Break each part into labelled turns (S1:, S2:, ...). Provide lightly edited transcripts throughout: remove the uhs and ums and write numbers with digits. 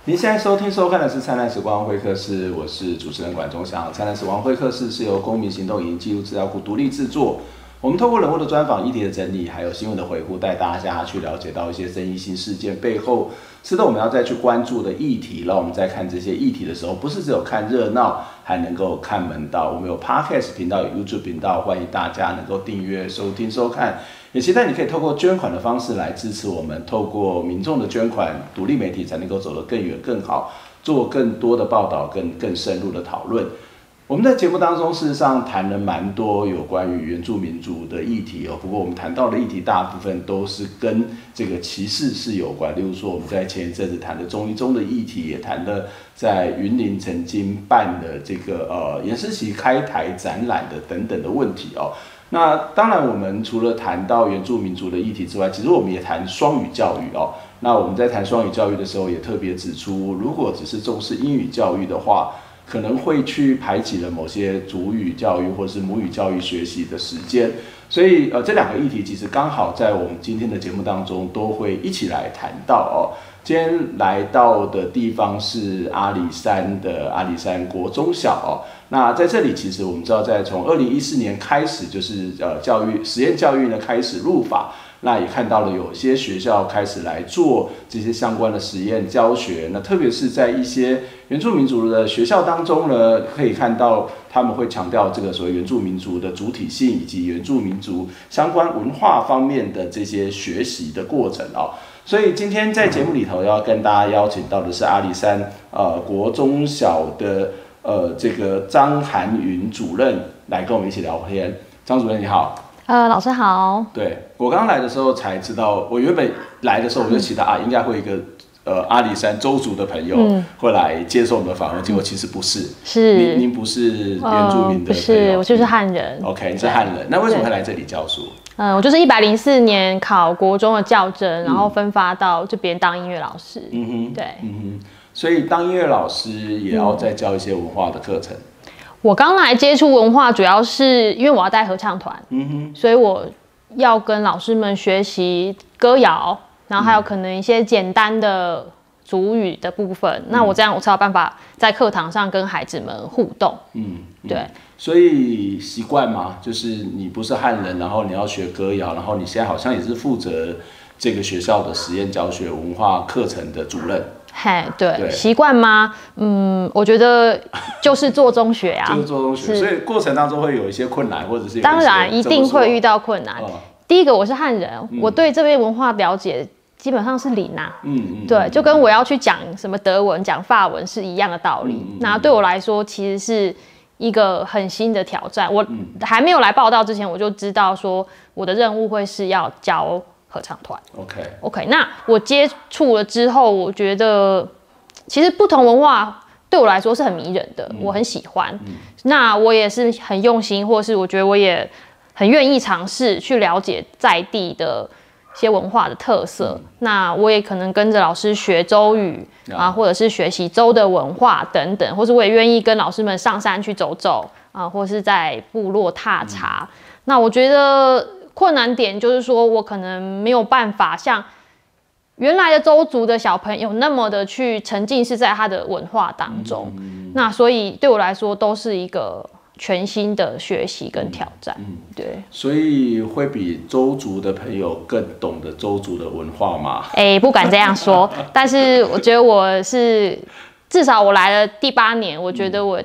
S1: 您现在收听收看的是《灿烂时光会客室》，我是主持人管中祥。《灿烂时光会客室》是由公民行动影音记录资料库独立制作。我们透过人物的专访、议题的整理，还有新闻的回顾，带大家去了解到一些争议性事件背后，值得我们要再去关注的议题。让我们在看这些议题的时候，不是只有看热闹，还能够看门道。我们有 Podcast 频道，有 YouTube 频道，欢迎大家能够订阅、收听、收看。也期待你可以透过捐款的方式来支持我们，透过民众的捐款，独立媒体才能够走得更远、更好，做更多的报道、更深入的讨论。我们在节目当中，事实上谈了蛮多有关于原住民族的议题哦。不过我们谈到的议题大部分都是跟这个歧视是有关。例如说，我们在前一阵子谈的中一中的议题，也谈了在云林曾经办的这个颜思齐开台展览的等等的问题哦。那当然，我们除了谈到原住民族的议题之外，其实我们也谈双语教育哦。那我们在谈双语教育的时候，也特别指出，如果只是重视英语教育的话，可能会去排挤了某些族语教育或是母语教育学习的时间，所以这两个议题其实刚好在我们今天的节目当中都会一起来谈到哦。今天来到的地方是阿里山的阿里山国中小哦。那在这里，其实我们知道，从2014年开始，就是实验教育呢开始入法。那也看到了有些学校开始来做这些相关的实验教学，那特别是在一些原住民族的学校当中呢，可以看到他们会强调这个所谓原住民族的主体性以及原住民族相关文化方面的这些学习的过程哦。所以今天在节目里头要跟大家邀请到的是阿里山国中小的这个张涵云主任来跟我们一起聊天。张主任你好。
S2: 老师好。
S1: 对，我刚来的时候才知道，我原本来的时候我就期待应该会有一个阿里山邹族的朋友会来接受我们的访问，结果其实不是。
S2: 是。
S1: 您不是原住民的朋友？
S2: 不是，我就是汉人。
S1: OK， 你是汉人，那为什么会来这里教书？
S2: 我就是104年考国中的教甄，然后分发到这边当音乐老师。对。
S1: 所以当音乐老师也要再教一些文化的课程。
S2: 我刚来接触文化，主要是因为我要带合唱团，所以我要跟老师们学习歌谣，然后还有可能一些简单的族语的部分。那我这样我才有办法在课堂上跟孩子们互动。对。
S1: 所以习惯吗？就是你不是汉人，然后你要学歌谣，然后你现在好像也是负责这个学校的实验教学文化课程的主任。
S2: 对，习惯吗？我觉得就是做中学啊，
S1: 就是做中学，所以过程当中会有一些困难，或者是
S2: 当然一定会遇到困难。第一个，我是汉人，我对这边文化了解基本上是零啊。对，就跟我要去讲什么德文、讲法文是一样的道理。那对我来说，其实是一个很新的挑战。我还没有来报道之前，我就知道说我的任务会是要教合唱团。OK， 那我接触了之后，我觉得其实不同文化对我来说是很迷人的，我很喜欢。那我也是很用心，或是我觉得我也很愿意尝试去了解在地的一些文化的特色。那我也可能跟着老师学邹语啊，或者是学习邹的文化等等，或是我也愿意跟老师们上山去走走啊，或是在部落踏查。那我觉得困难点就是说，我可能没有办法像原来的邹族的小朋友那么的去沉浸式在他的文化当中。那所以对我来说都是一个全新的学习跟挑战。对。所
S1: 以会比邹族的朋友更懂得邹族的文化吗？
S2: 不敢这样说，但是我觉得我是至少我来了第8年，我觉得我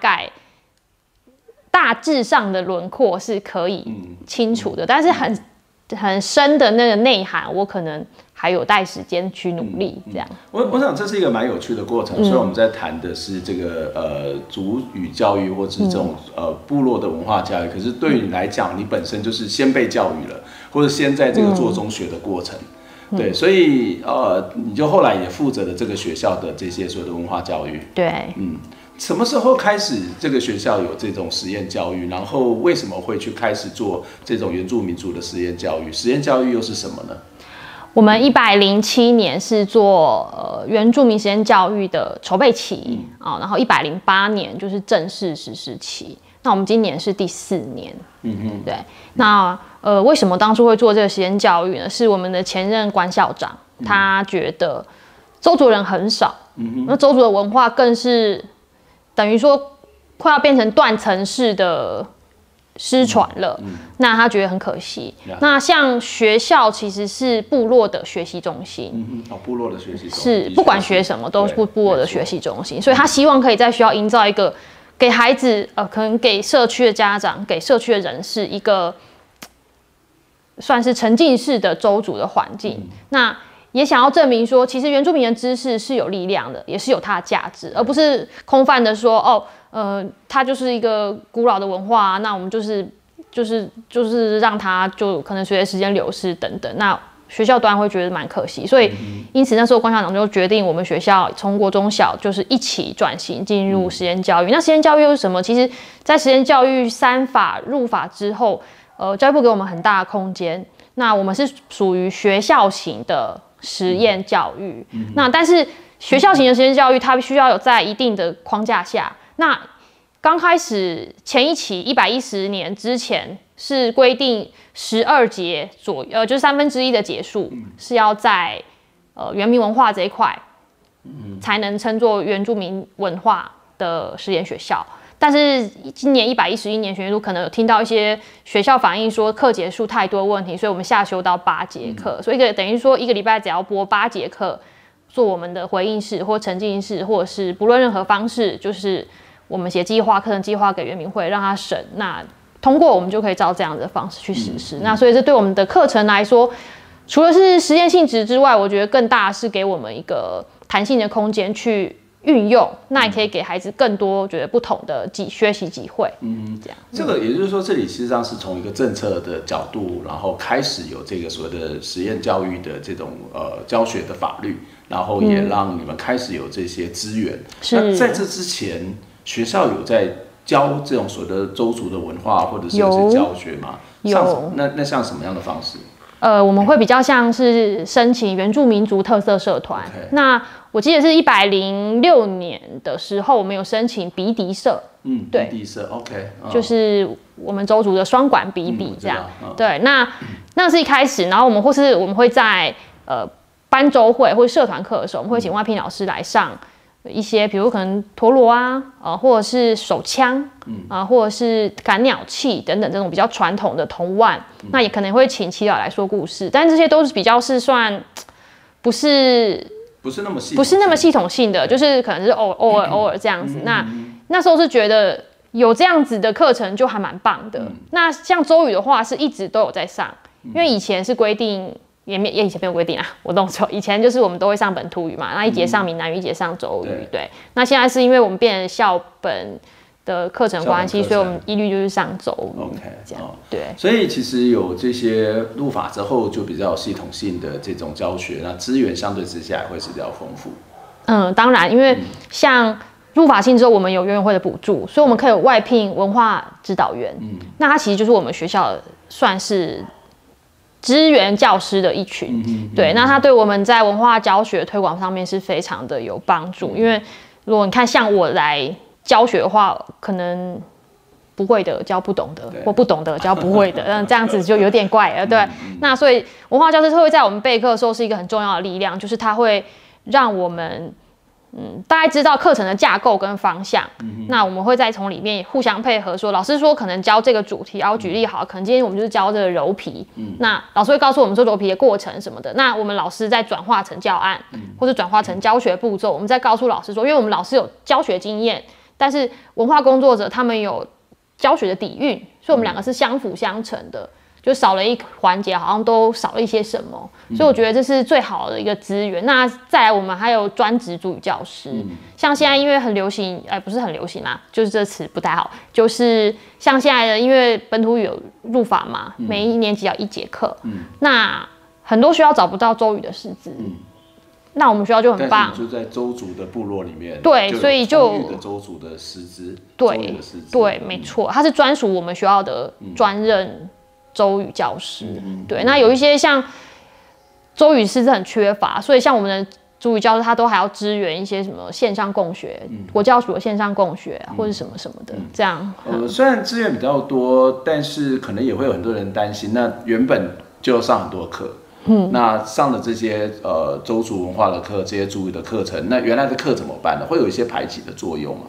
S2: 大致上的轮廓是可以清楚的，但是很深的那个内涵，我可能还有待时间去努力。这样，
S1: 我想这是一个蛮有趣的过程。所以我们在谈的是这个族语教育，或是这种部落的文化教育。可是对于你来讲，你本身就是先被教育了，或者先在这个做中学的过程。对，所以你就后来也负责了这个学校的这些所有的文化教育。
S2: 对。
S1: 什么时候开始这个学校有这种实验教育？然后为什么会去开始做这种原住民族的实验教育？实验教育又是什么呢？
S2: 我们107年是做原住民实验教育的筹备期然后108年就是正式实施期。那我们今年是第4年。对。那为什么当初会做这个实验教育呢？是我们的前任关校长，他觉得邹族人很少， 那邹族的文化更是等于说快要变成断层式的失传了，那他觉得很可惜。那像学校其实是部落的学习中心，
S1: 部落的学习中心
S2: 是不管学什么都是部落的学习中心，所以他希望可以在学校营造一个给孩子可能给社区的家长、给社区的人士一个算是沉浸式的邹族的环境。那也想要证明说，其实原住民的知识是有力量的，也是有它的价值，而不是空泛的说它就是一个古老的文化那我们就是让它就可能随着时间流逝等等。那学校端会觉得蛮可惜，所以因此那时候关校长就决定，我们学校从国中小就是一起转型进入实验教育。那实验教育又是什么？其实，在实验教育3法入法之后，教育部给我们很大的空间。那我们是属于学校型的实验教育，那但是学校型的实验教育，它必须要有在一定的框架下。那刚开始前一期110年之前是规定12节左右，就是1/3的节数是要在原民文化这一块，才能称作原住民文化的实验学校。但是今年111年学年度可能有听到一些学校反映说课节数太多问题，所以我们下修到8节课，所以等于说1个礼拜只要播8节课，做我们的回应式或沉浸式，或者是不论任何方式，就是我们写计划、课程计划给原民会让他审，那通过我们就可以照这样的方式去实施。那所以这对我们的课程来说，除了是实验性质之外，我觉得更大是给我们一个弹性的空间去运用，那也可以给孩子更多觉得不同的学习机会。这样。
S1: 这个也就是说，这里实际上是从一个政策的角度，然后开始有这个所谓的实验教育的这种教学的法律，然后也让你们开始有这些资源。那在这之前，学校有在教这种所谓的邹族的文化，或者是有些教学吗？
S2: 有。
S1: 那像什么样的方式？
S2: 我们会比较像是申请原住民族特色社团。那我记得是106年的时候，我们有申请鼻笛社。对，
S1: 鼻笛社 ，OK，
S2: 就是我们邹族的双管比比这样。对，那是一开始，然后我们会在班周会或者社团课的时候，我们会请外聘老师来上一些，比如可能陀螺或者是手枪，或者是赶鸟器等等这种比较传统的童玩，那也可能会请祈祷来说故事，但这些都是比较是算不是那么系统性的，就是可能是偶尔这样子。那时候是觉得有这样子的课程就还蛮棒的。那像邹语的话是一直都有在上，因为以前是规定。也以前没有规定啊，我弄错。以前就是我们都会上本土语嘛，那一节上闽南语，一节上邹语。对，那现在是因为我们变成校本的课程关系，所以我们一律就是上邹语。
S1: OK，
S2: 这样对。
S1: 所以其实有这些入法之后，就比较有系统性的这种教学，那资源相对之下也会是比较丰富。
S2: 当然，因为像入法性之后，我们有原委会的补助，所以我们可以外聘文化指导员。那他其实就是我们学校算是支援教师的一群。对，那他对我们在文化教学推广上面是非常的有帮助。因为如果你看像我来教学的话，可能不会的教不懂的，或不懂的教不会的，这样子就有点怪了。对，那所以文化教师会在我们备课的时候是一个很重要的力量，就是它会让我们大概知道课程的架构跟方向。那我们会再从里面互相配合说，老师说可能教这个主题，然后举例好，可能今天我们就是教这个揉皮，那老师会告诉我们说揉皮的过程什么的，那我们老师再转化成教案，或者转化成教学步骤，我们再告诉老师说，因为我们老师有教学经验，但是文化工作者他们有教学的底蕴，所以我们两个是相辅相成的。就少了一环节，好像都少了一些什么，所以我觉得这是最好的一个资源。那再来，我们还有专职主语教师，像现在因为很流行，不是很流行啦，就是这词不太好，就是像现在的，因为本土语有入法嘛，每一年级要1节课，那很多学校找不到邹语的师资，那我们学校就很棒，
S1: 就在邹族的部落里面，
S2: 对，所以就
S1: 邹族的师资，
S2: 对，没错，它是专属我们学校的专任邹语教师。对，那有一些像邹语师资很缺乏，所以像我们的邹语教师他都还要支援一些什么线上共学，国教署的线上共学或者什么什么的，这样。
S1: 虽然资源比较多，但是可能也会有很多人担心，那原本就要上很多课， 那上的这些邹族文化的课，这些族语的课程，那原来的课怎么办呢？会有一些排挤的作用吗？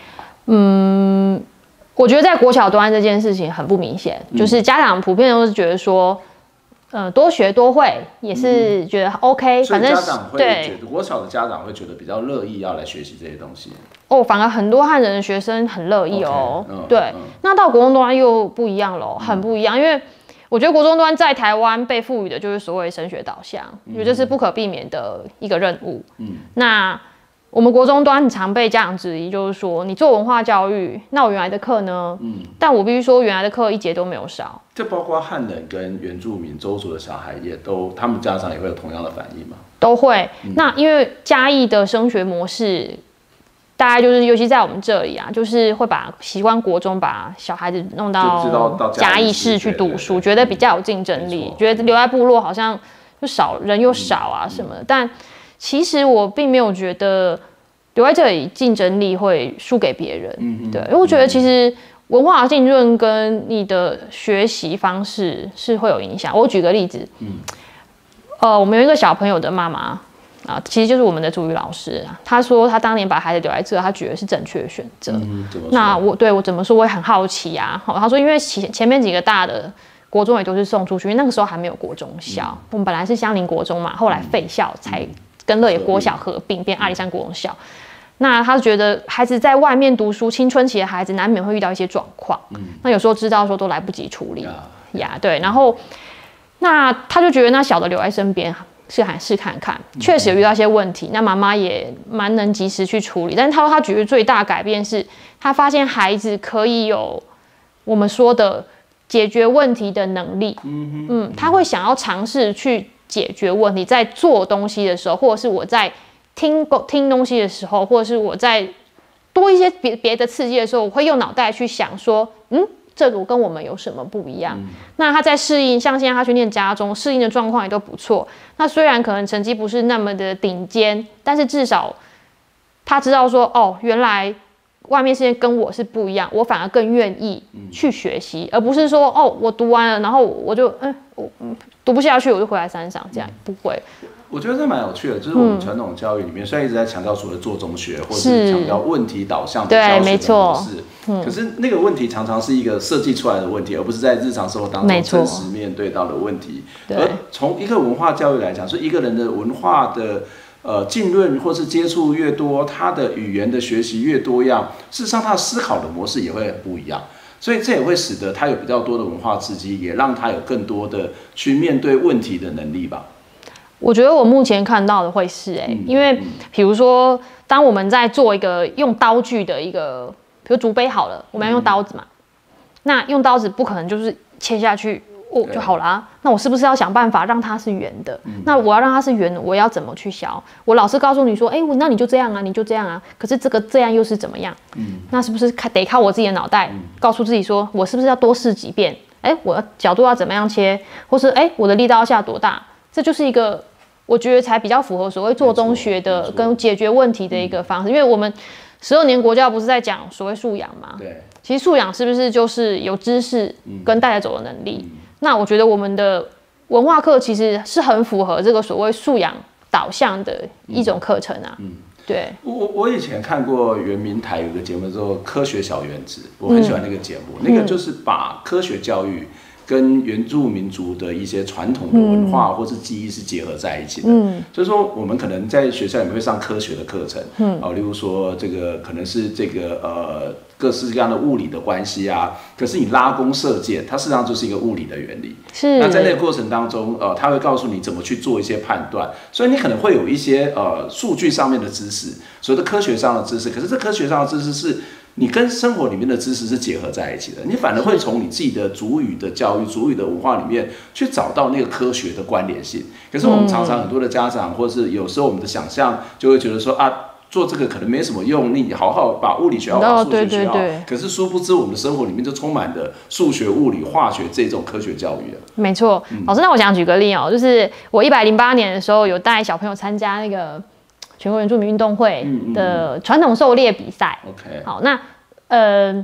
S2: 我觉得在国小端这件事情很不明显，就是家长普遍都是觉得说，多学多会也是觉得 OK， 反正
S1: 家长会觉得国小的家长会觉得比较乐意要来学习这些东西。
S2: 反而很多汉人的学生很乐意哦。对，那到国中端又不一样喽，很不一样，因为我觉得国中端在台湾被赋予的就是所谓升学导向，因为这是不可避免的一个任务。那我们国中端很常被家长质疑，就是说你做文化教育，那我原来的课呢？但我必须说，原来的课一节都没有少。
S1: 这包括汉人跟原住民邹族的小孩，也都他们家长也会有同样的反应吗？
S2: 都会。那因为嘉义的升学模式，大概就是尤其在我们这里啊，就是会把习惯国中把小孩子弄到嘉义市去读书，觉得比较有竞争力，觉得留在部落好像就少人又少啊什么的。但其实我并没有觉得留在这里竞争力会输给别人，对，因为我觉得其实文化浸润跟你的学习方式是会有影响。我举个例子，我们有一个小朋友的妈妈啊，其实就是我们的族语老师，她说她当年把孩子留在这，她觉得是正确的选择。那我怎么说，我也很好奇啊。她说因为前面几个大的国中也都是送出去，那个时候还没有国中小，我们本来是相邻国中嘛，后来废校才跟乐野国小合并变阿里山国中小。那他觉得孩子在外面读书，青春期的孩子难免会遇到一些状况，那有时候知道说都来不及处理呀，对。然后那他就觉得那小的留在身边试看看，确实有遇到一些问题，那妈妈也蛮能及时去处理。但是他说他觉得最大的改变是，他发现孩子可以有我们说的解决问题的能力，他会想要尝试去解决问题，在做东西的时候，或者是我在听东西的时候，或者是我在多一些别的刺激的时候，我会用脑袋去想说，这个跟我们有什么不一样？那他在适应，像现在他去念家中，适应的状况也都不错。那虽然可能成绩不是那么的顶尖，但是至少他知道说，原来外面世界跟我是不一样，我反而更愿意去学习，而不是说我读完了，然后我就读不下去，我就回来山上，这样不会。
S1: 我觉得这蛮有趣的，就是我们传统教育里面，虽然一直在强调所谓做中学，或者是强调问题导向的教学的模式，可是那个问题常常是一个设计出来的问题，而不是在日常生活当中真实面对到的问题。而从一个文化教育来讲，是一个人的文化的浸润或是接触越多，他的语言的学习越多样，事实上他的思考的模式也会很不一样。所以这也会使得他有比较多的文化刺激，也让他有更多的去面对问题的能力吧。
S2: 我觉得我目前看到的会是因为比如说，当我们在做一个用刀具的一个，比如竹杯好了，我们要用刀子嘛，那用刀子不可能就是切下去就好了那我是不是要想办法让它是圆的？那我要让它是圆的，我要怎么去削？我老师告诉你说，那你就这样啊，你就这样啊，可是这样又是怎么样？那是不是得靠我自己的脑袋告诉自己说，我是不是要多试几遍？我的角度要怎么样切，或是我的力道要下多大？这就是一个我觉得才比较符合所谓做中学的跟解决问题的一个方式。因为我们12年国教不是在讲所谓素养吗？
S1: 对，
S2: 其实素养是不是就是有知识跟带着走的能力？那我觉得我们的文化课其实是很符合这个所谓素养导向的一种课程啊。对，
S1: 我以前看过原民台有个节目叫做《科学小原子》，我很喜欢那个节目，那个就是把科学教育跟原住民族的一些传统的文化或是记忆是结合在一起的。所以说我们可能在学校里面会上科学的课程，例如说这个可能是这个各式各样的物理的关系啊，可是你拉弓射箭，它事实上就是一个物理的原理。是。那在那个过程当中，它会告诉你怎么去做一些判断，所以你可能会有一些数据上面的知识，所谓的科学上的知识，可是这科学上的知识是你跟生活里面的知识是结合在一起的，你反而会从你自己的族语的教育、族语的文化里面去找到那个科学的关联性。可是我们常常很多的家长，或是有时候我们的想象就会觉得说做这个可能没什么用，你好好把物理学好，把数学学好。可是殊不知我们的生活里面就充满了数学、物理、化学这种科学教育。
S2: 没错，老师，那我想举个例就是我108年的时候有带小朋友参加那个全国原住民运动会的传统狩猎比赛。好，那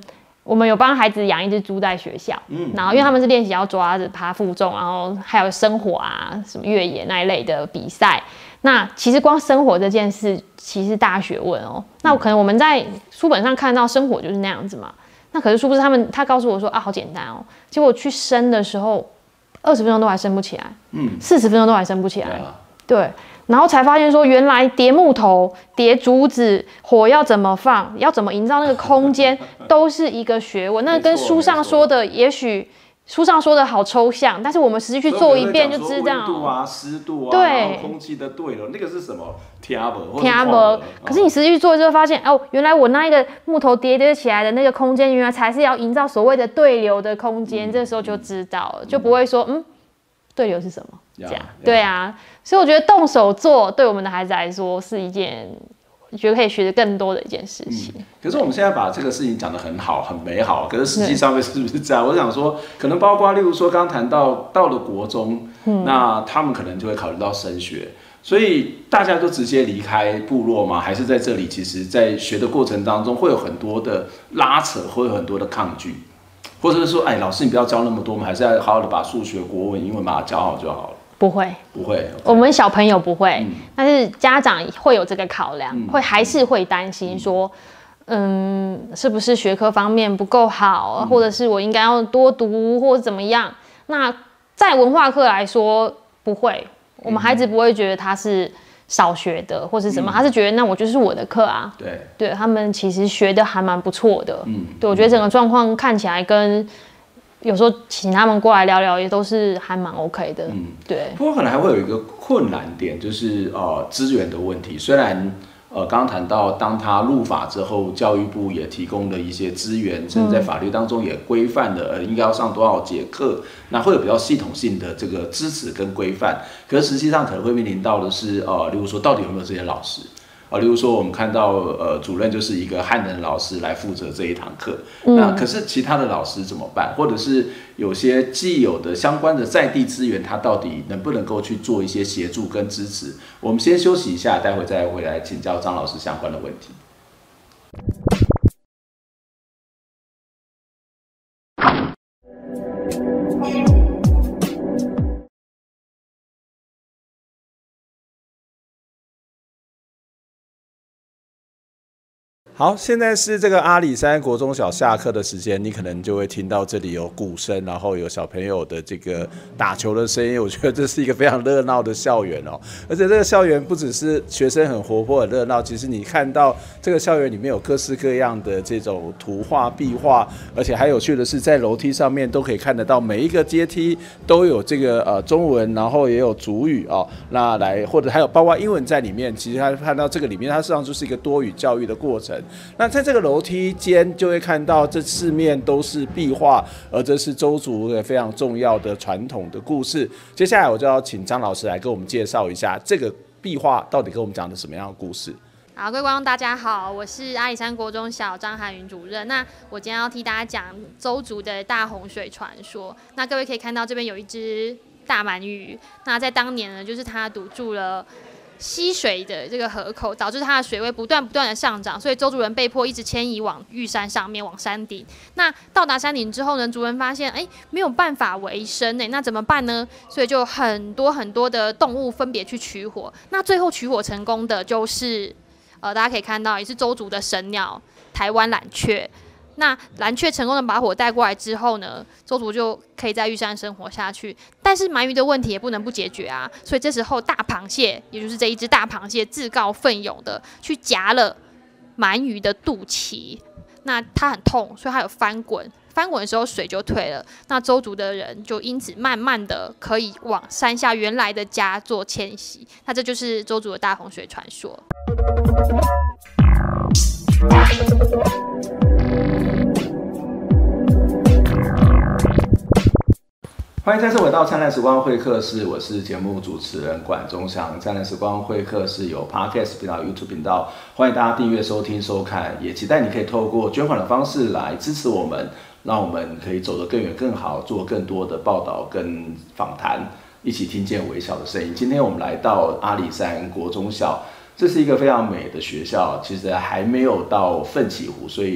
S2: 我们有帮孩子养一只猪在学校，然后因为他们是练习要抓着爬负重，然后还有生火啊、什么越野那一类的比赛。那其实光生火这件事其实大学问哦。那可能我们在书本上看到生火就是那样子嘛，那可是殊不知他告诉我说啊好简单哦，结果去生的时候20分钟都还生不起来，40分钟都还生不起来，对。然后才发现说，原来叠木头、叠竹子，火要怎么放，要怎么营造那个空间，都是一个学问。那跟书上说的，也许书上说的好抽象，但是我们实际去做一遍就知道。
S1: 温度啊、湿度啊，
S2: 对，
S1: 空气的对了，那个是什么？听不？
S2: 可是你实际去做之后发现，哦，原来我那一个木头叠起来的那个空间，原来才是要营造所谓的对流的空间。这时候就知道了，就不会说对流是什么？这样对啊，所以我觉得动手做对我们的孩子来说是一件，我觉得可以学得更多的一件事情。
S1: 可是我们现在把这个事情讲得很好、很美好，可是实际上面是不是这样？我想说，可能包括例如说，刚谈到了国中，那他们可能就会考虑到升学，所以大家就直接离开部落吗？还是在这里，其实在学的过程当中会有很多的拉扯，会有很多的抗拒，或者是说，老师你不要教那么多，我们还是要好好的把数学、国文、英文把它教好就好了。不会，
S2: 我们小朋友不会，但是家长会有这个考量，还是会担心说，是不是学科方面不够好，或者是我应该要多读，或者怎么样？那在文化课来说，不会，我们孩子不会觉得他是少学的，或是什么，他是觉得那我就是我的课啊。对，他们其实学的还蛮不错的。对，我觉得整个状况看起来跟。有时候请他们过来聊聊，也都是还蛮 OK 的。对。不
S1: 过可能还会有一个困难点，就是资源的问题。虽然刚刚谈到，当他入法之后，教育部也提供了一些资源，甚至在法律当中也规范了，应该要上多少节课，那会有比较系统性的这个支持跟规范。可是实际上可能会面临到的是，例如说到底有没有这些老师？例如说我们看到主任就是一个汉人老师来负责这一堂课，那可是其他的老师怎么办？或者是有些既有的相关的在地资源，他到底能不能够去做一些协助跟支持？我们先休息一下，待会再回来请教张老师相关的问题。好，现在是这个阿里山国中小下课的时间，你可能就会听到这里有鼓声，然后有小朋友的这个打球的声音。我觉得这是一个非常热闹的校园哦，而且这个校园不只是学生很活泼很热闹，其实你看到这个校园里面有各式各样的这种图画壁画，而且还有趣的是，在楼梯上面都可以看得到每一个阶梯都有这个中文，然后也有族语哦，那来或者还有包括英文在里面。其实他看到这个里面，它实际上就是一个多语教育的过程。那在这个楼梯间就会看到这四面都是壁画，而这是邹族的非常重要的传统的故事。接下来我就要请张老师来跟我们介绍一下这个壁画到底跟我们讲的什么样的故事。
S2: 好，各位观众大家好，我是阿里山国中小张涵云主任。那我今天要替大家讲邹族的大洪水传说。那各位可以看到这边有一只大鳗鱼，那在当年呢，就是它堵住了溪水的这个河口，导致它的水位不断的上涨，所以邹族人被迫一直迁移往玉山上面，往山顶。那到达山顶之后呢，族人发现没有办法为生那怎么办呢？所以就很多的动物分别去取火。那最后取火成功的就是大家可以看到也是邹族的神鸟台湾蓝雀。那蓝雀成功的把火带过来之后呢，邹族就可以在玉山生活下去。但是鳗鱼的问题也不能不解决啊，所以这时候大螃蟹，也就是这一只大螃蟹，自告奋勇的去夹了鳗鱼的肚脐。那它很痛，所以它有翻滚。翻滚的时候水就退了，那邹族的人就因此慢慢的可以往山下原来的家做迁徙。那这就是邹族的大洪水传说。
S1: 欢迎再次回到灿烂时光会客室，我是节目主持人管中祥。灿烂时光会客室有 Podcast 频道、YouTube 频道，欢迎大家订阅、收听、收看，也期待你可以透过捐款的方式来支持我们，让我们可以走得更远、更好，做更多的报道跟访谈，一起听见微小的声音。今天我们来到阿里山国中小，这是一个非常美的学校，其实还没有到奋起湖，所以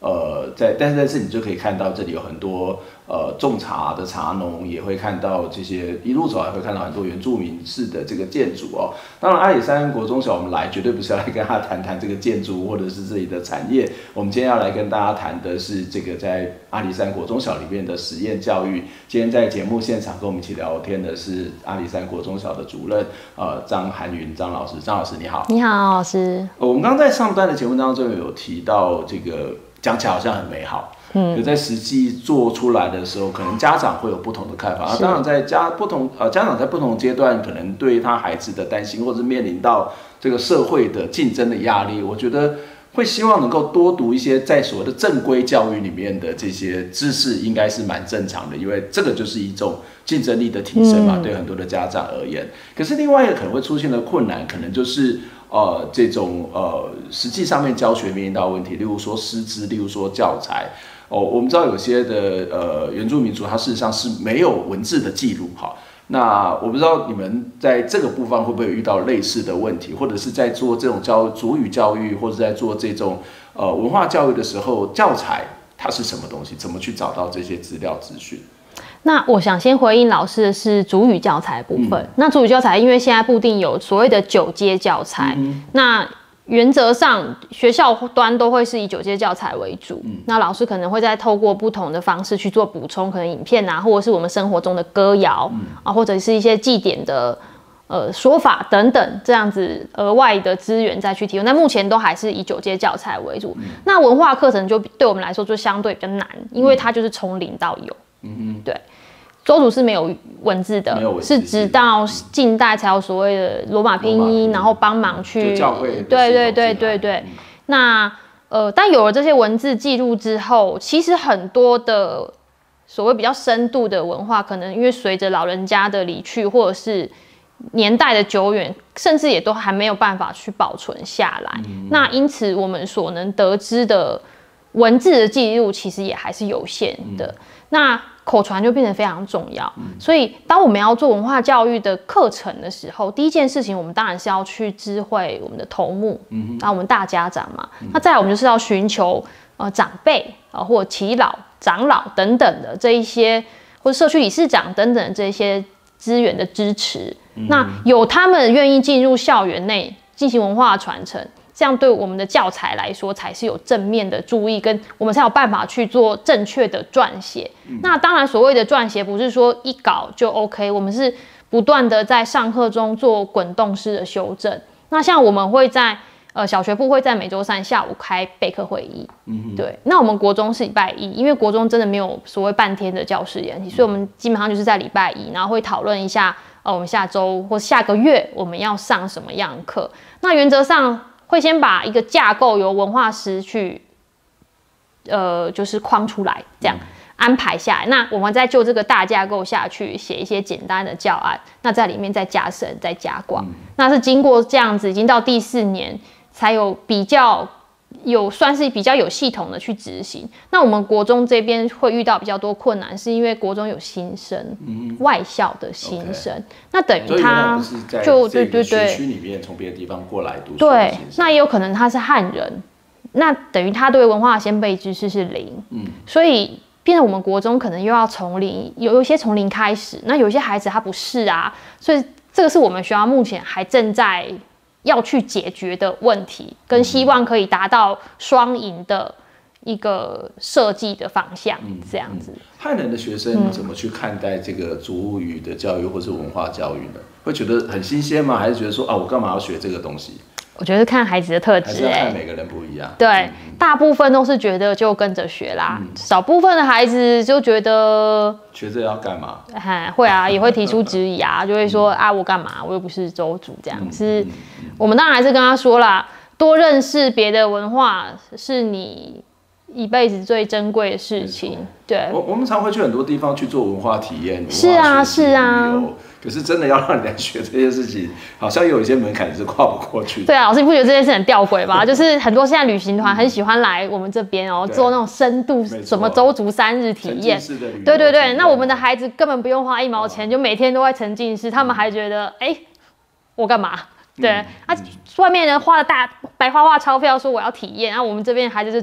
S1: 但是在这里就可以看到这里有很多种茶的茶农，也会看到这些一路走来会看到很多原住民式的这个建筑哦。当然阿里山国中小我们来绝对不是要来跟大家谈谈这个建筑或者是这里的产业，我们今天要来跟大家谈的是这个在阿里山国中小里面的实验教育。今天在节目现场跟我们一起聊天的是阿里山国中小的主任张涵云张老师。张老师你好。
S2: 你好，老师。
S1: 我们刚刚在上段的节目当中有提到这个讲起来好像很美好，可在实际做出来的时候，可能家长会有不同的看法。当然，在家长在不同阶段，可能对他孩子的担心，或者是面临到这个社会的竞争的压力，我觉得会希望能够多读一些在所谓的正规教育里面的这些知识，应该是蛮正常的，因为这个就是一种竞争力的提升嘛，对很多的家长而言。可是另外一个可能会出现的困难，可能就是这种实际上面教学面临到问题，例如说师资，例如说教材。我们知道有些的原住民族，他事实上是没有文字的记录哈。那我不知道你们在这个部分会不会有遇到类似的问题，或者是在做这种族语教育，或者在做这种文化教育的时候，教材它是什么东西？怎么去找到这些资料资讯？
S2: 那我想先回应老师的是族语教材部分。那族语教材因为现在固定有所谓的9阶教材，那原则上学校端都会是以9阶教材为主，那老师可能会再透过不同的方式去做补充，可能影片啊，或者是我们生活中的歌谣啊，或者是一些祭典的说法等等，这样子额外的资源再去提供。那目前都还是以9阶教材为主。那文化课程就对我们来说就相对比较难，因为它就是从零到有。对。邹族是没有文字的，是直到近代才有所谓的罗马拼音，然后帮忙去
S1: 教会。
S2: 对。那但有了这些文字记录之后，其实很多的所谓比较深度的文化，可能因为随着老人家的离去，或者是年代的久远，甚至也都还没有办法去保存下来。那因此我们所能得知的文字的记录，其实也还是有限的。那口传就变得非常重要，所以当我们要做文化教育的课程的时候，第一件事情我们当然是要去知会我们的头目，那我们大家长嘛，那再来我们就是要寻求长辈或耆老、长老等等的这一些，或者社区理事长等等的这些资源的支持，那有他们愿意进入校园内进行文化传承。这样对我们的教材来说才是有正面的注意，跟我们才有办法去做正确的撰写。那当然所谓的撰写不是说一稿就 OK， 我们是不断的在上课中做滚动式的修正。那像我们会在小学部会在每周3下午开备课会议，对。那我们国中是礼拜1，因为国中真的没有所谓半天的教室研习，所以我们基本上就是在礼拜1，然后会讨论一下我们下周或下个月我们要上什么样的课。那原则上会先把一个架构由文化师去，就是框出来，这样安排下来。那我们再就这个大架构下去写一些简单的教案，那在里面再加深、再加广。那是经过这样子，已经到第4年才有算是比较有系统的去执行。那我们国中这边会遇到比较多困难，是因为国中有新生，外校的新生，那等于他就对
S1: 学区里面从别的地方过来读书。
S2: 对，那也有可能他是汉人，那等于他对文化的先辈知识是0，所以变成我们国中可能又要从零，有一些从0开始，那有一些孩子他不是啊，所以这个是我们学校目前还正在要去解决的问题，跟希望可以达到双赢的一个设计的方向，这样子。
S1: 汉人的学生怎么去看待这个族语的教育或是文化教育呢？会觉得很新鲜吗？还是觉得说我干嘛要学这个东西？
S2: 我觉得看孩子的特质，
S1: 还是要看每个人不一样。
S2: 对，大部分都是觉得就跟着学啦，少部分的孩子就觉得
S1: 学这要干嘛？
S2: 会啊，也会提出质疑啊，就会说我干嘛？我又不是州主这样。是，我们当然还是跟他说啦，多认识别的文化是你一辈子最珍贵的事情。对，
S1: 我们常会去很多地方去做文化体验，
S2: 是啊。
S1: 可是真的要让人家学这些事情，好像有一些门槛是跨不过去的。
S2: 对啊，老师你不觉得这件事很吊诡吗？就是很多现在旅行团很喜欢来我们这边做那种深度什么周族3日体验。对，那我们的孩子根本不用花1毛钱，就每天都在沉浸式，他们还觉得我干嘛？对外面人花了大白花钞票说我要体验，然后我们这边孩子就觉得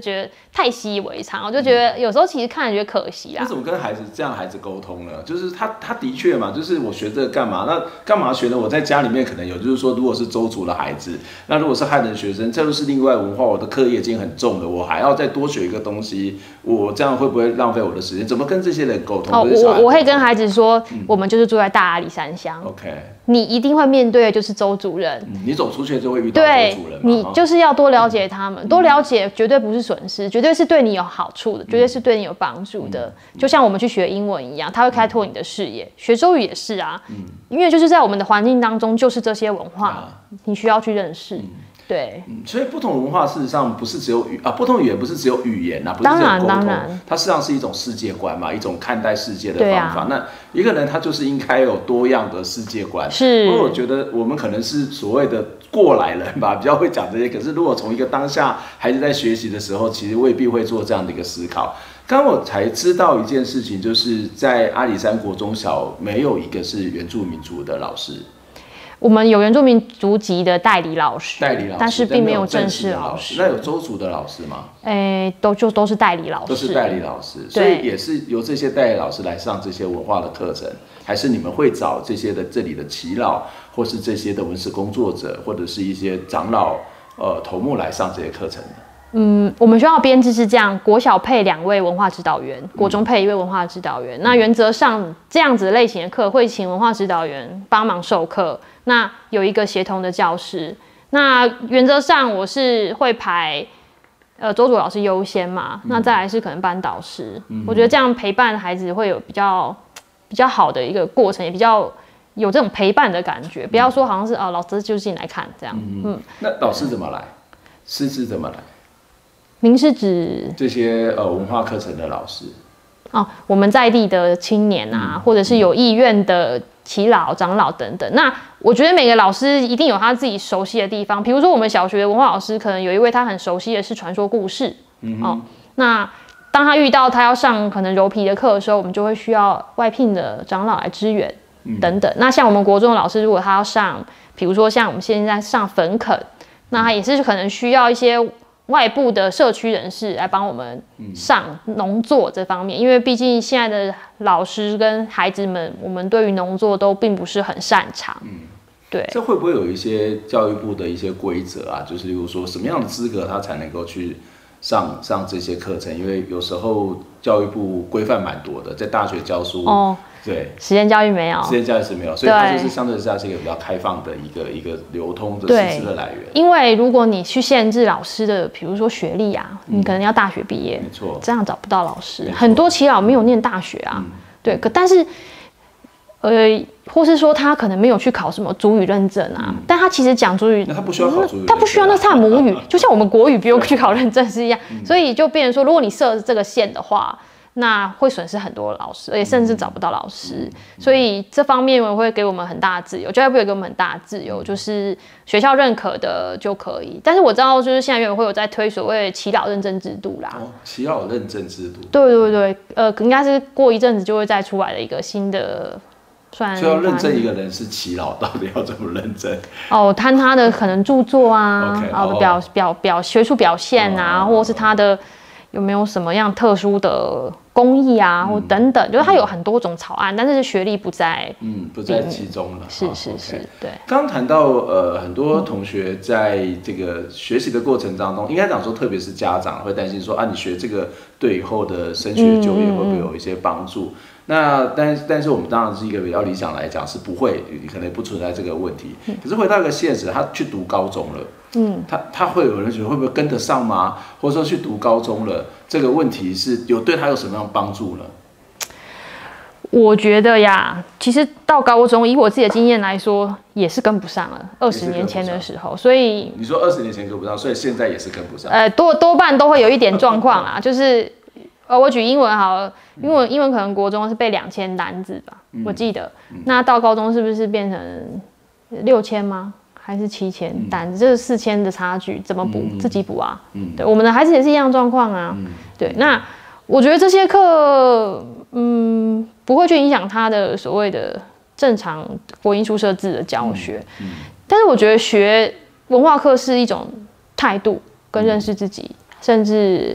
S2: 太习以为常，我就觉得有时候其实看了觉得可惜啦。
S1: 那怎么跟孩子沟通呢？就是他的确嘛，就是我学这个干嘛？那干嘛学呢？我在家里面可能有，就是说，如果是周族的孩子，那如果是汉人学生，这就是另外文化，我的课业已经很重了，我还要再多学一个东西，我这样会不会浪费我的时间？怎么跟这些人沟通？
S2: 我会跟孩子说，我们就是住在大阿里山乡。
S1: OK。
S2: 你一定会面对的就是周族人，
S1: 你走出去就会遇到周族人嘛，
S2: 你就是要多了解他们，多了解绝对不是损失，绝对是对你有好处的，绝对是对你有帮助的。就像我们去学英文一样，它会开拓你的视野。学周语也是啊，因为就是在我们的环境当中，就是这些文化，你需要去认识。对，
S1: 所以不同文化事实上不是只有不同语言不是只有语言啊，不是只有沟通，它事实上是一种世界观嘛，一种看待世界的方法。那一个人他就是应该有多样的世界观。
S2: 是，
S1: 因为我觉得我们可能是所谓的过来人吧，比较会讲这些。可是如果从一个当下孩子在学习的时候，其实未必会做这样的一个思考。刚我才知道一件事情，就是在阿里山国中小没有一个是原住民族的老师。
S2: 我们有原住民族籍的代理老师，但是并没有正式老师。
S1: 那有周族的老师吗？
S2: 都是代理老师，
S1: 都是代理老师，所以也是由这些代理老师来上这些文化的课程，还是你们会找这些的这里的耆老，或是这些的文史工作者，或者是一些长老头目来上这些课程的？
S2: 我们学校编制是这样：国小配2位文化指导员，国中配1位文化指导员。那原则上这样子类型的课会请文化指导员帮忙授课。那有一个协同的教师，那原则上我是会排周族老师优先嘛，那再来是可能班导师。我觉得这样陪伴孩子会有比较好的一个过程，也比较有这种陪伴的感觉，不要说好像是老师就进来看这样。
S1: 那老师怎么来？师资怎么来？
S2: 您是指
S1: 这些文化课程的老师？
S2: 我们在地的青年啊，或者是有意愿的耆老、长老等等。那我觉得每个老师一定有他自己熟悉的地方。比如说我们小学的文化老师，可能有一位他很熟悉的是传说故事。那当他遇到他要上可能柔皮的课的时候，我们就会需要外聘的长老来支援等等。那像我们国中的老师，如果他要上，比如说像我们现在上坟垦，那他也是可能需要一些外部的社区人士来帮我们上农作这方面，因为毕竟现在的老师跟孩子们，我们对于农作都并不是很擅长。对，
S1: 这会不会有一些教育部的一些规则啊？就是例如说什么样的资格他才能够去上这些课程？因为有时候教育部规范蛮多的，在大学教书。对，
S2: 实验教育没有，
S1: 实验教育是没有，所以它就是相对之下是一个比较开放的一个流通的师资的来源。
S2: 因为如果你去限制老师的，比如说学历啊，你可能要大学毕业，
S1: 没错，
S2: 这样找不到老师。很多耆老没有念大学啊，对，但是或是说他可能没有去考什么族语认证啊，但他其实讲族语，
S1: 那他不需要考族语，
S2: 他不需要，那是他母语，就像我们国语不用去考认证是一样，所以就变成说，如果你设这个线的话。那会损失很多老师，而且甚至找不到老师，所以这方面我会给我们很大的自由，教育部也给我们很大的自由，就是学校认可的就可以。但是我知道，就是现在原本会有在推所谓耆老认证制度啦。
S1: 耆老认证制度。
S2: 对，应该是过一阵子就会再出来的一个新的。
S1: 所以要认证一个人是耆老，到底要怎么认证？
S2: 看他的可能著作啊，学术表现啊，或者是他的。有没有什么样特殊的工艺啊，或等等，就是它有很多种草案，但是学历不在
S1: 其中了。
S2: 是，对。
S1: 刚谈到很多同学在这个学习的过程当中，应该讲说，特别是家长会担心说你学这个对以后的升学就业会不会有一些帮助？那但是我们当然是一个比较理想来讲是不会，可能不存在这个问题。可是回到一个现实，他去读高中了。他会有人觉得会不会跟得上吗？或者说去读高中了，这个问题是对他有什么样的帮助呢？
S2: 我觉得呀，其实到高中，以我自己的经验来说，也是跟不上了。20年前的时候，所以
S1: 你说20年前跟不上，所以现在也是跟不上。
S2: 多半都会有一点状况啦，就是我举英文好了，英文可能国中是背2000单字吧，我记得。那到高中是不是变成6000吗？还是7000单，这是4000的差距，怎么补？自己补啊。对，我们的孩子也是一样状况啊。对，那我觉得这些课，不会去影响他的所谓的正常国英数社自的教学。但是我觉得学文化课是一种态度跟认识自己，甚至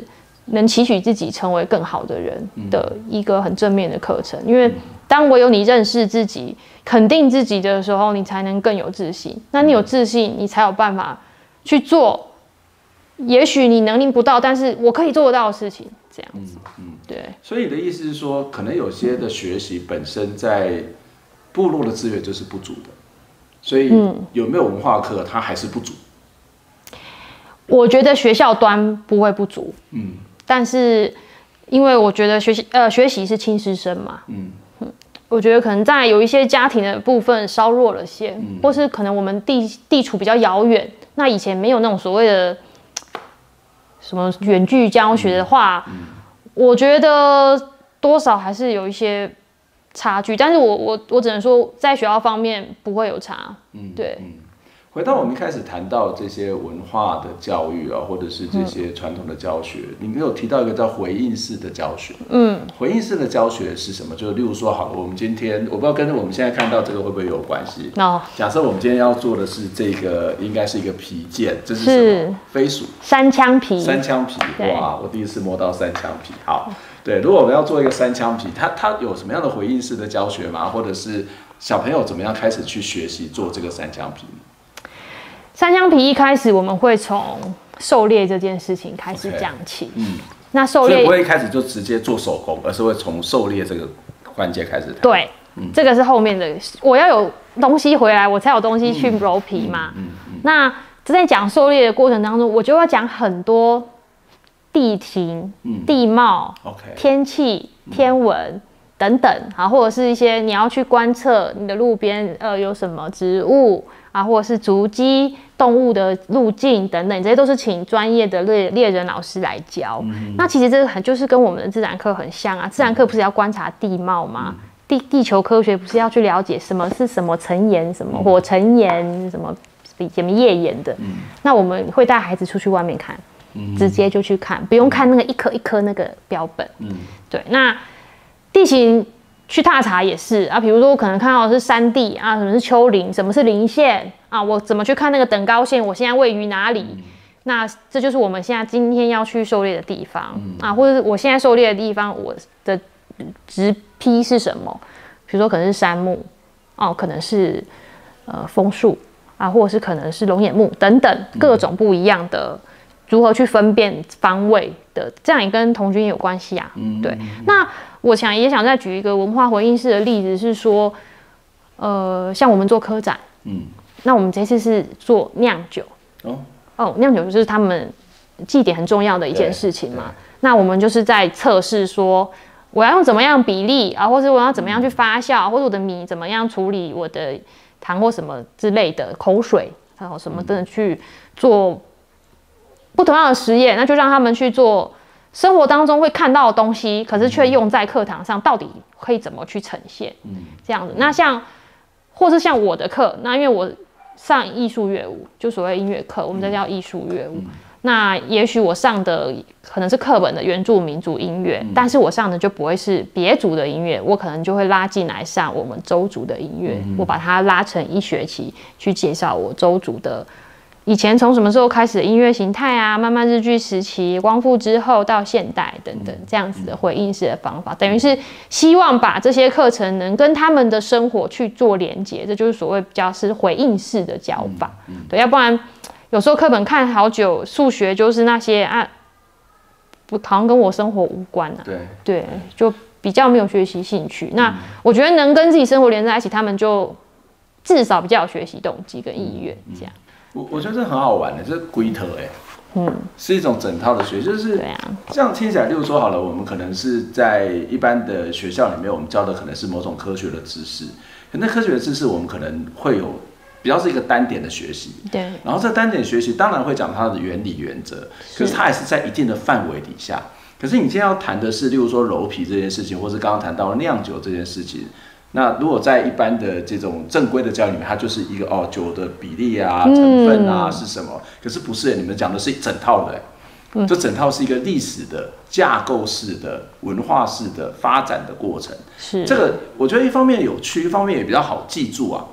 S2: 能期许自己成为更好的人的一个很正面的课程。因为当唯有你认识自己、肯定自己的时候，你才能更有自信。那你有自信，你才有办法去做，也许你能力不到，但是我可以做得到的事情，这样子。对。
S1: 所以你的意思是说，可能有些的学习本身在部落的资源就是不足的，所以有没有文化课，它还是不足。
S2: 我觉得学校端不会不足，但是因为我觉得学习是亲师生嘛，我觉得可能在有一些家庭的部分稍弱了些，或是可能我们地处比较遥远，那以前没有那种所谓的什么远距教学的话，我觉得多少还是有一些差距，但是我只能说在学校方面不会有差，对。
S1: 回到我们一开始谈到这些文化的教育啊，或者是这些传统的教学，你们有提到一个叫回应式的教学。回应式的教学是什么？就例如说，好了，我们今天我不知道跟我们现在看到这个会不会有关系。假设我们今天要做的是这个，应该是一个皮件，这是什么？飞鼠。山枪皮。山枪皮，哇，我第一次摸到山枪皮。好，对，如果我们要做一个山枪皮，它有什么样的回应式的教学吗？或者是小朋友怎么样开始去学习做这个山枪皮？
S2: 山枪皮一开始我们会从狩猎这件事情开始讲起，那狩猎
S1: 所以不会一开始就直接做手工，而是会从狩猎这个环节开始谈。
S2: 对，这个是后面的，我要有东西回来，我才有东西去揉皮嘛。那在讲狩猎的过程当中，我就要讲很多地形、地貌、天气、天文等等啊，或者是一些你要去观测你的路边有什么植物啊，或者是足迹、动物的路径等等，这些都是请专业的猎人老师来教。那其实这个就是跟我们的自然课很像啊，自然课不是要观察地貌吗？地球科学不是要去了解什么是什么层岩、什么火成岩、什么页岩的？那我们会带孩子出去外面看，直接就去看，不用看那个一颗一颗那个标本。对，那地形去踏查也是啊，比如说我可能看到的是山地啊，什么是丘陵，什么是林线啊，我怎么去看那个等高线，我现在位于哪里？那这就是我们现在今天要去狩猎的地方啊，或者是我现在狩猎的地方，我的植批是什么？比如说可能是杉木哦，可能是枫树啊，或者是可能是龙眼木等等各种不一样的，如何去分辨方位的，这样也跟童军有关系啊。对，那我也想再举一个文化回应式的例子，是说，像我们做科展，那我们这次是做酿酒，酿酒就是他们祭典很重要的一件事情嘛。那我们就是在测试说，我要用怎么样比例啊，或者我要怎么样去发酵，或者我的米怎么样处理我的糖或什么之类的口水，还有什么的去做不同样的实验，那就让他们去做生活当中会看到的东西，可是却用在课堂上，到底可以怎么去呈现？这样子。那或是像我的课，那因为我上艺术乐舞，就所谓音乐课，我们这叫艺术乐舞。那也许我上的可能是课本的原住民族音乐，但是我上的就不会是别族的音乐，我可能就会拉进来上我们邹族的音乐，我把它拉成一学期去介绍我邹族的。以前从什么时候开始的音乐形态啊，慢慢日据时期、光复之后到现代等等，这样子的回应式的方法，等于是希望把这些课程能跟他们的生活去做连结，这就是所谓比较是回应式的教法。对，要不然有时候课本看好久，数学就是那些啊，好像跟我生活无关啊。对，就比较没有学习兴趣。那我觉得能跟自己生活连在一起，他们就至少比较有学习动机跟意愿这样。
S1: 我觉得这很好玩的，这是龟头是一种整套的学，就是这样听起来。例如说好了，我们可能是在一般的学校里面，我们教的可能是某种科学的知识，可那科学的知识我们可能会有比较是一个单点的学习，对。然后这单点学习当然会讲它的原理原则，可是它还是在一定的范围底下。可是你今天要谈的是，例如说揉皮这件事情，或是刚刚谈到酿酒这件事情。那如果在一般的这种正规的教育里面，它就是一个酒的比例啊、成分啊是什么？可是不是，你们讲的是整套的，这整套是一个历史的架构式的、文化式的发展的过程。是这个，我觉得一方面有趣，一方面也比较好记住啊。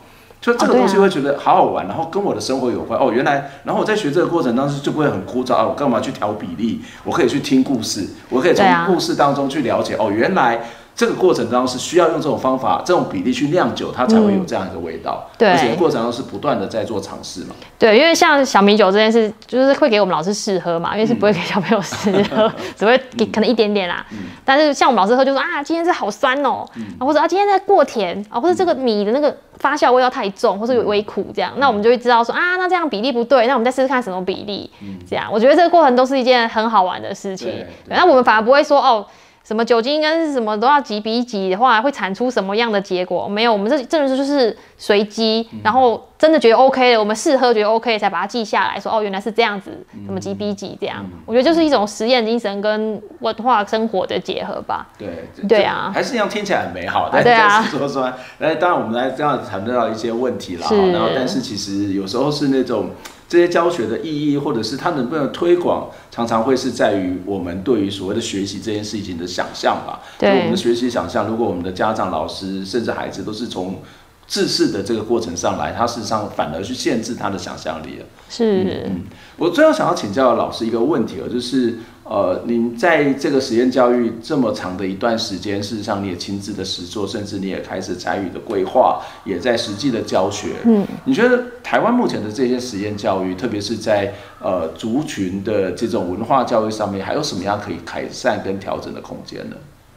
S1: 就这个东西会觉得好好玩，然后跟我的生活有关哦。原来，然后我在学这个过程当中就不会很枯燥啊。我干嘛去调比例？我可以去听故事，我可以从故事当中去了解哦，原来这个过程当中是需要用这种方法、这种比例去酿酒，它才会有这样一个味道。对，而且过程中是不断的在做尝试嘛。对，
S2: 因为像小米酒这件事，就是会给我们老师试喝嘛，因为是不会给小朋友试喝，只会给可能一点点啦。但是像我们老师喝就说啊，今天这好酸哦，或者啊今天这过甜啊，或者这个米的那个发酵味道太重，或是微苦这样，那我们就会知道说啊，那这样比例不对，那我们再试试看什么比例。这样，我觉得这个过程都是一件很好玩的事情。对，那我们反而不会说哦。什么酒精跟什么都要几比几的话，会产出什么样的结果？没有，我们这就是随机，然后真的觉得 OK 了，我们试喝觉得 OK 才把它记下来，说哦原来是这样子，什么几比几这样。我觉得就是一种实验精神跟文化生活的结合吧。对啊，
S1: 还是一样听起来很美好，但是在说说，当然我们来这样谈到一些问题啦，然后但是其实有时候是那种。这些教学的意义，或者是它能不能推广，常常会是在于我们对于所谓的学习这件事情的想象吧。就我们的学习想象，如果我们的家长、老师甚至孩子都是从制式的这个过程上来，他事实上反而去限制他的想象力了。我最后想要请教老师一个问题就是您在这个实验教育这么长的一段时间，事实上你也亲自的实作，甚至你也开始参与的规划，也在实际的教学。你觉得台湾目前的这些实验教育，特别是在族群的这种文化教育上面，还有什么样可以改善跟调整的空间呢？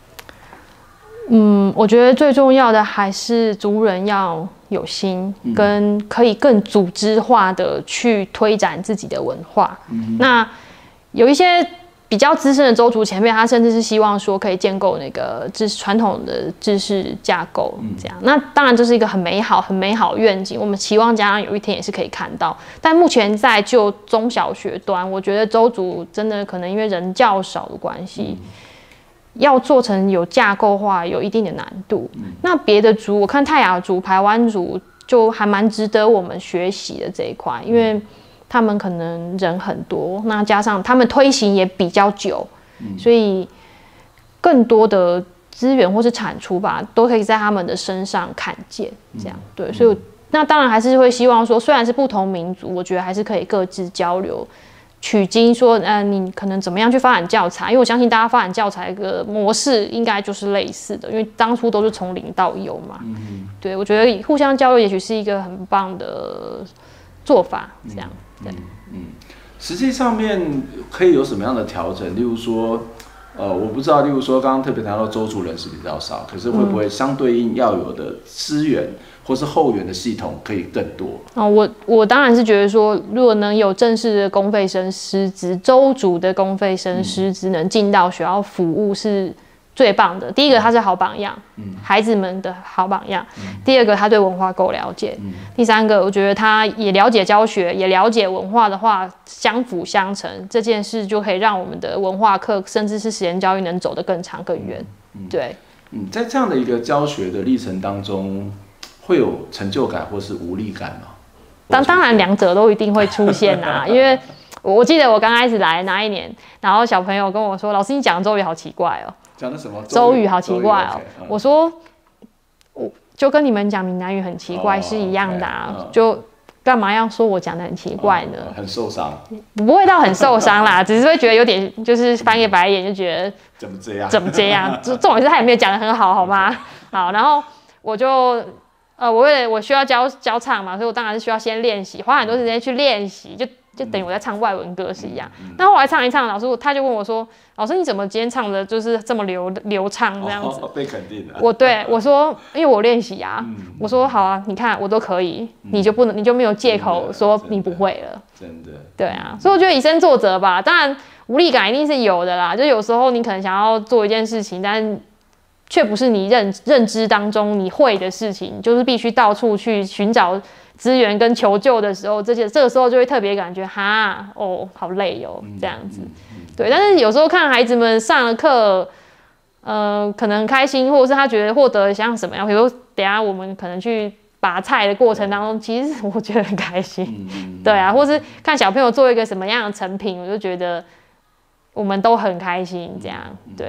S2: 我觉得最重要的还是族人要有心，跟可以更组织化的去推展自己的文化。那有一些比较资深的州族前辈，他甚至是希望说可以建构那个传统的知识架构，这样。那当然这是一个很美好的愿景，我们期望家长有一天也是可以看到。但目前在就中小学端，我觉得州族真的可能因为人较少的关系。要做成有架构化，有一定的难度。那别的族，我看泰雅族、排湾族就还蛮值得我们学习的这一块，因为他们可能人很多，那加上他们推行也比较久，所以更多的资源或是产出吧，都可以在他们的身上看见。这样对，所以那当然还是会希望说，虽然是不同民族，我觉得还是可以各自交流。取经说，你可能怎么样去发展教材？因为我相信大家发展教材的模式应该就是类似的，因为当初都是从零到有嘛。对，我觉得互相交流也许是一个很棒的做法。这样，对。
S1: 实际上面可以有什么样的调整？例如说，我不知道，例如说刚刚特别谈到州族人是比较少，可是会不会相对应要有的资源？或是后援的系统可以更多
S2: 我当然是觉得说，如果能有正式的公费生师资，州族的公费生师资能进到学校服务是最棒的。第一个，他是好榜样，孩子们的好榜样；第二个，他对文化够了解；第三个，我觉得他也了解教学，也了解文化的话，相辅相成，这件事就可以让我们的文化课甚至是实验教育能走得更长更远。对，
S1: 在这样的一个教学的历程当中。会有成就感或是无力感吗？
S2: 当然两者都一定会出现啊，因为我记得我刚开始来那一年，然后小朋友跟我说：“老师，你讲的州语好奇怪哦。”
S1: 讲的什么？
S2: 州语好奇怪哦。我说：“就跟你们讲闽南语很奇怪是一样的啊，就干嘛要说我讲的很奇怪呢？”
S1: 很受伤。
S2: 不会到很受伤啦，只是会觉得有点就是翻个白眼，就觉得
S1: 怎么这样？
S2: 怎么这样？重点是他也没有讲得很好，好吗？好，然后我就。我需要教唱嘛，所以我当然是需要先练习，花很多时间去练习，就等于我在唱外文歌是一样。那后来唱一唱，老师他就问我说：“老师，你怎么今天唱的就是这么流畅这样子？”
S1: 被肯定了。
S2: 我说，因为我练习啊。我说好啊，你看我都可以，你就没有借口说你不会了。
S1: 真的。
S2: 对啊，所以我觉得以身作则吧，当然无力感一定是有的啦。就有时候你可能想要做一件事情，但却不是你认知当中你会的事情，就是必须到处去寻找资源跟求救的时候，这个时候就会特别感觉好累哦，这样子。对，但是有时候看孩子们上了课，可能很开心，或者是他觉得获得像什么样，比如说等一下我们可能去拔菜的过程当中，其实我觉得很开心。对啊，或是看小朋友做一个什么样的成品，我就觉得我们都很开心，这样对。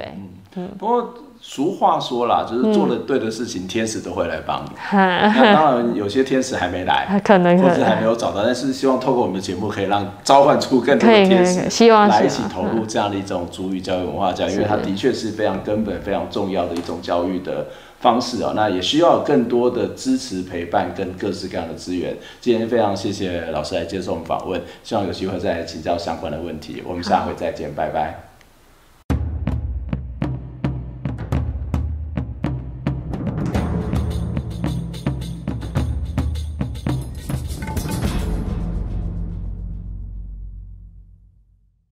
S1: 不过俗话说啦，就是做了对的事情，天使都会来帮你。那当然，有些天使还没来，
S2: 可能
S1: 或者还没有找到，但是希望透过我们的节目，可以让召唤出更多的天使来一起投入这样的一种族语教育、文化教育，因为它的确是非常根本、非常重要的一种教育的方式啊。那也需要更多的支持、陪伴跟各式各样的资源。今天非常谢谢老师来接受我们访问，希望有机会再请教相关的问题。我们下回再见，拜拜。